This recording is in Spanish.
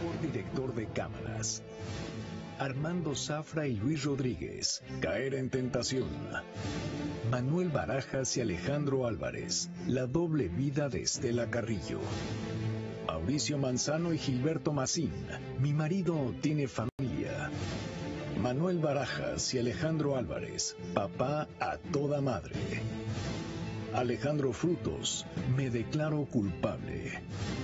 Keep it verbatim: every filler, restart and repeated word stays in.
mejor director de cámaras. Armando Zafra y Luis Rodríguez, Caer en tentación. Manuel Barajas y Alejandro Álvarez, La doble vida de Estela Carrillo. Mauricio Manzano y Gilberto Macín, Mi marido tiene familia. Manuel Barajas y Alejandro Álvarez, Papá a toda madre. Alejandro Frutos, Me declaro culpable.